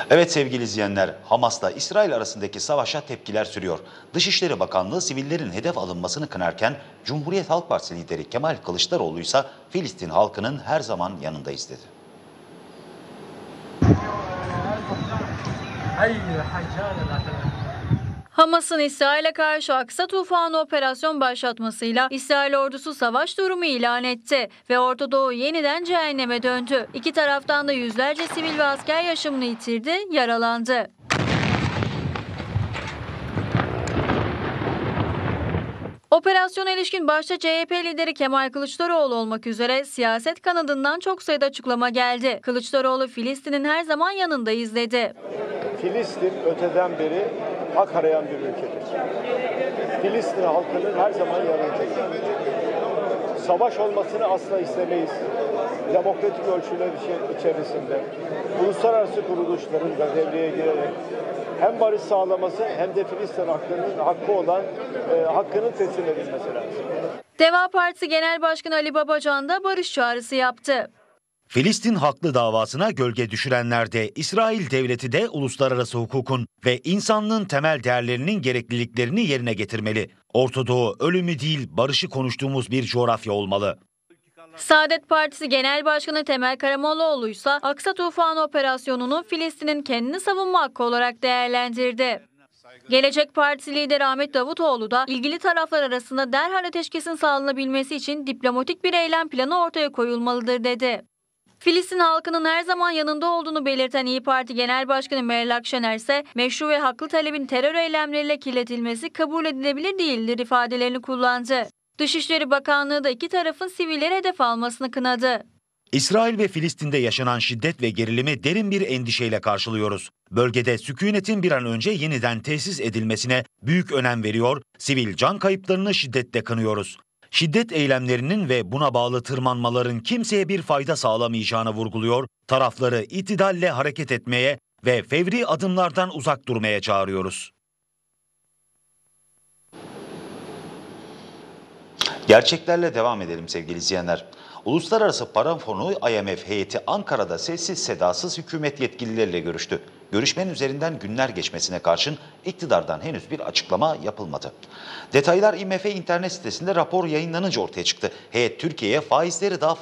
Evet sevgili izleyenler, Hamas'la İsrail arasındaki savaşa tepkiler sürüyor. Dışişleri Bakanlığı sivillerin hedef alınmasını kınarken Cumhuriyet Halk Partisi lideri Kemal Kılıçdaroğlu ise Filistin halkının her zaman yanındayız dedi. Hamas'ın İsrail'e karşı Aksa Tufanı operasyon başlatmasıyla İsrail ordusu savaş durumu ilan etti ve Orta Doğu yeniden cehenneme döndü. İki taraftan da yüzlerce sivil ve asker yaşamını yitirdi, yaralandı. Operasyona ilişkin başta CHP lideri Kemal Kılıçdaroğlu olmak üzere siyaset kanadından çok sayıda açıklama geldi. Kılıçdaroğlu Filistin'in her zaman yanındayız dedi. Filistin öteden beri hak arayan bir ülkedir. Filistin halkının her zaman yanındayız. Savaş olmasını asla istemeyiz. Demokratik ölçüler içerisinde uluslararası kuruluşların da devreye girerek hem barış sağlaması hem de Filistin halkının hakkı olan hakkının teslim edilmesi lazım. Deva Partisi Genel Başkanı Ali Babacan da barış çağrısı yaptı. Filistin haklı davasına gölge düşürenler de İsrail devleti de uluslararası hukukun ve insanlığın temel değerlerinin gerekliliklerini yerine getirmeli. Orta Doğu ölümü değil barışı konuştuğumuz bir coğrafya olmalı. Saadet Partisi Genel Başkanı Temel Karamollaoğlu ise Aksa Tufanı operasyonunu Filistin'in kendini savunma hakkı olarak değerlendirdi. Gelecek Partisi lideri Ahmet Davutoğlu da ilgili taraflar arasında derhal ateşkesin sağlanabilmesi için diplomatik bir eylem planı ortaya koyulmalıdır dedi. Filistin halkının her zaman yanında olduğunu belirten İYİ Parti Genel Başkanı Meral Akşener ise meşru ve haklı talebin terör eylemleriyle kirletilmesi kabul edilebilir değildir ifadelerini kullandı. Dışişleri Bakanlığı da iki tarafın sivilleri hedef almasını kınadı. İsrail ve Filistin'de yaşanan şiddet ve gerilimi derin bir endişeyle karşılıyoruz. Bölgede sükunetin bir an önce yeniden tesis edilmesine büyük önem veriyor, sivil can kayıplarını şiddetle kınıyoruz. Şiddet eylemlerinin ve buna bağlı tırmanmaların kimseye bir fayda sağlamayacağını vurguluyor, tarafları itidalle hareket etmeye ve fevri adımlardan uzak durmaya çağırıyoruz. Gerçeklerle devam edelim sevgili izleyenler. Uluslararası Para Fonu IMF heyeti Ankara'da sessiz sedasız hükümet yetkilileriyle görüştü. Görüşmenin üzerinden günler geçmesine karşın iktidardan henüz bir açıklama yapılmadı. Detaylar IMF internet sitesinde rapor yayınlanınca ortaya çıktı. Heyet Türkiye'ye faizleri daha